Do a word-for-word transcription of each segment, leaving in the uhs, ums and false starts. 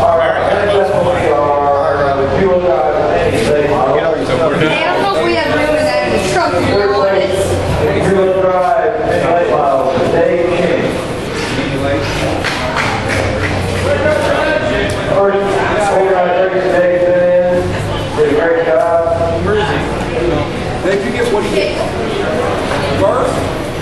All right, that's what we are. The fuel guys, anything. Hey, I don't know if we have room in that in the truck to be honest. Fuel drive, late model, Dave King. First, four guys, thirty days in. Did a great job. Where is he? Did you get what he get? First?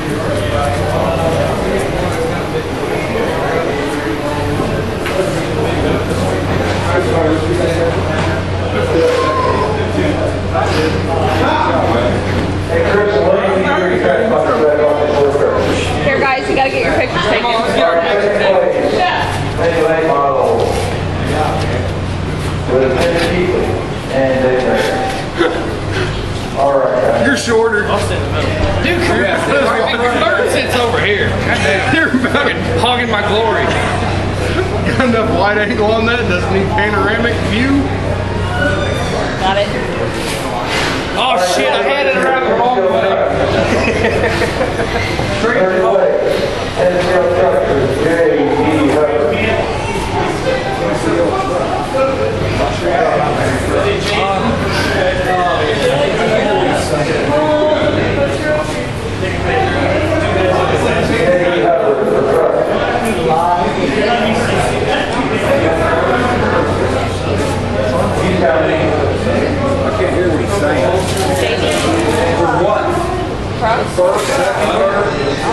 Here guys, you gotta get your pictures taken. Late model. With ten people and Dave Mayer. All right, guys. You're shorter. I'll sit in the middle. Dude, third sits over here. You're fucking Hogging my glory. got enough wide angle on that. Doesn't need panoramic view. Got it. Oh shit, I had it around the wrong way. Third place, ten zero truckers, J E Hubbard. I can't hear what he's saying. For what? Cross. First, second, third.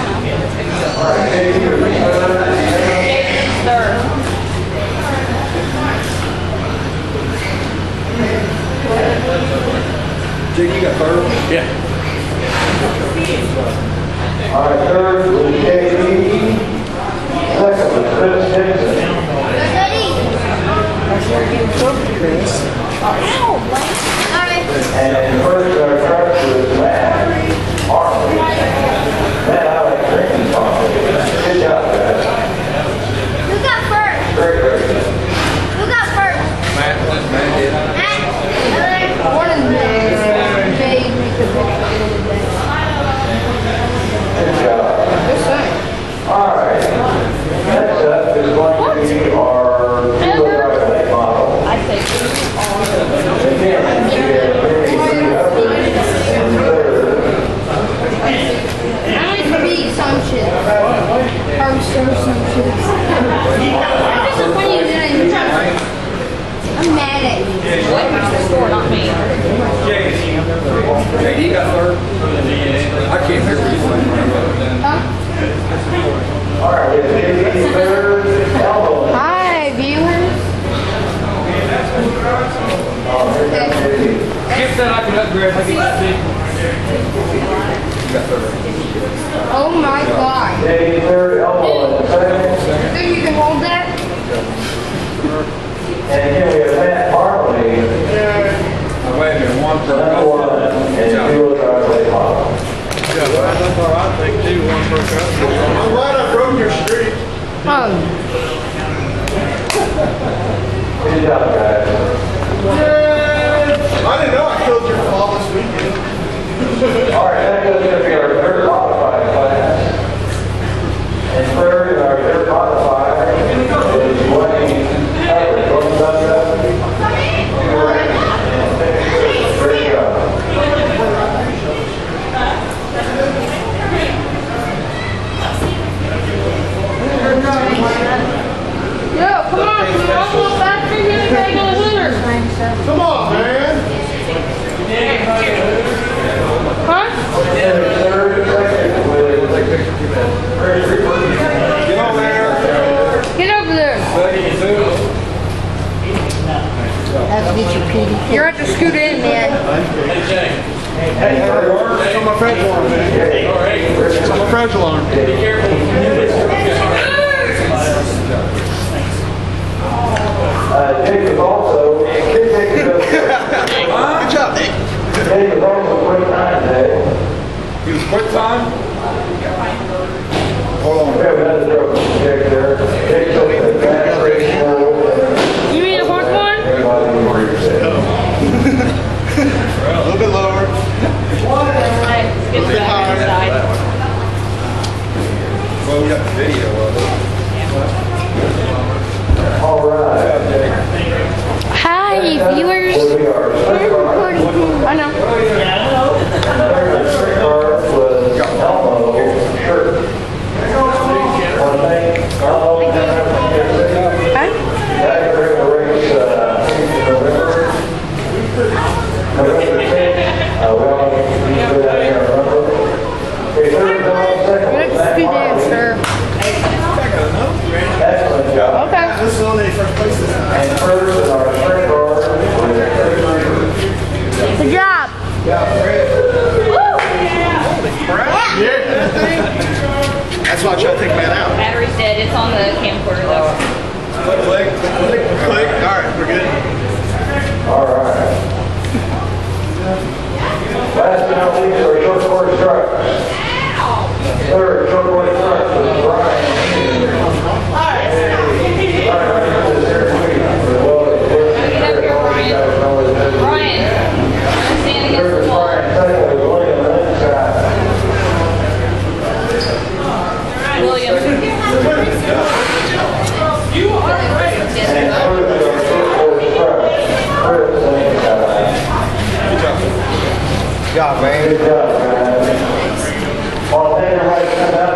Third. Jake, you got third? Yeah. All right, third was J E. Second was Chris Dixon. And first our truck was Matt Arnold. Matt, I like drinking coffee. Good job, guys. Who got first? Great, great. Who got first? Matt, Matt did. Matt? One of them made me the picture. Good job. Good thing. All right. Next up is going to be our fuel drive late model. I say two. Again, we have Barry Hubbard in third. I like to be some shit. Or some some shit. That's just funny you didn't. I'm mad at you. What? The store, not me. Jake, you got third? I can't hear what he's saying. Huh? All right, we have J E third, Elmo. Hi, viewers. Skip that, I can upgrade. I can see. You got third. Oh my god. J E third, Elmo in the second. Think you can hold that? And again, we have Matt Harley, Wait a minute, one per number one, and fuel drive late model. That's all right. Take two, one per cup. I'm glad I broke your street. Um. Good job, guys. I didn't know I killed your flawless weekend. All right, that is going to be our third modified class. And third, our third modified is Wayne Hubbard. What's that? Great job. Yo, come on, come on, come on, back to you, take on the winner. Come on, man. Huh? And third, second with Get on there. Get over there. You're have to scoot in, man. It's on my French alarm, man. It's on my French alarm. Uh, Jacob also, Jacob Good job, Nick. Jacob also quick time today. He was quick time? Hold on. We have another joke check there. Jacob, advanced race world. You mean a horse one? Everybody agree with that. A little bit lower. Get to the other side. Well, we got And first in our sprint car is Chris Reaver. Good job. Yeah. That's why I try to take man out. Battery's dead. It's on the camcorder though. Click, click, click, click. All right, we're good. All right. Last but not least, our short course trucks. Third short course trucks is Brian. Brian, stand against Third the is wall. Brian. Second is William Linscott. William. And third is our short course trucks, Chris Linscott. Good job, man. Good job, guys. All right, everybody come out.